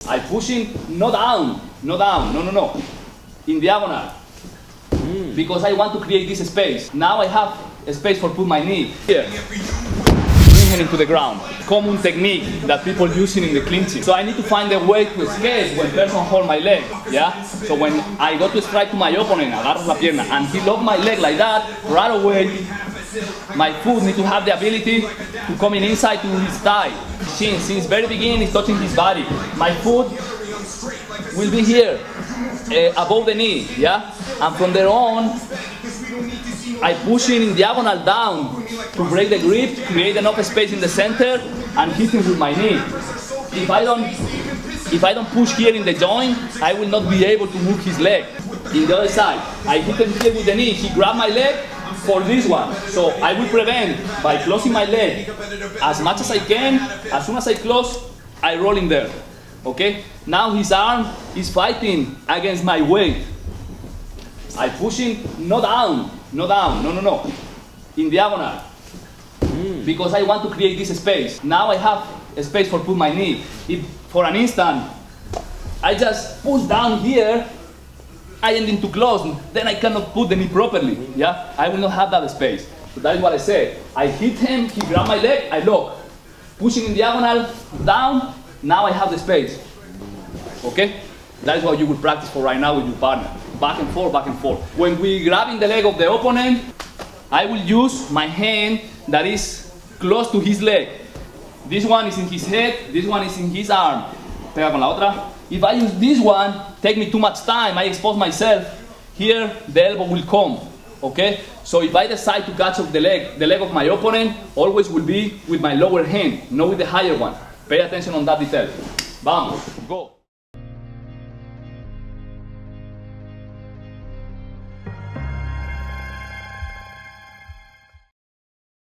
I pushing, no down, no down, no. In diagonal. Because I want to create this space. Now I have a space for put my knee here. Bring him into the ground. Common technique that people using in the clinching. So I need to find a way to escape when person hold my leg. Yeah? So when I go to strike to my opponent, agarro la pierna, and he lock my leg like that, right away, my foot need to have the ability to come in inside to his thigh. Since very beginning, it's touching his body. My foot will be here, above the knee, yeah? And from there on, I push him in diagonal down to break the grip, create enough space in the center, and hit him with my knee. If I don't push here in the joint, I will not be able to move his leg. In the other side, I hit him here with the knee, he grabbed my leg for this one. So I will prevent by closing my leg as much as I can. As soon as I close, I roll in there. Okay? Now his arm is fighting against my weight. I push him, no down, no. In diagonal. Because I want to create this space. Now I have a space for put my knee. If for an instant, I just push down here, I end into close, then I cannot put the knee properly. Yeah? I will not have that space. So that is what I said. I hit him, he grabbed my leg, I lock. Pushing in diagonal, down, now I have the space. Okay? That is what you will practice for right now with your partner. Back and forth, back and forth. When we grabbing the leg of the opponent, I will use my hand that is close to his leg. This one is in his head, this one is in his arm. Pega con la otra. If I use this one, take me too much time, I expose myself. Here, the elbow will come. Okay? So if I decide to catch up the leg of my opponent always will be with my lower hand, not with the higher one. Pay attention on that detail. Vamos, go.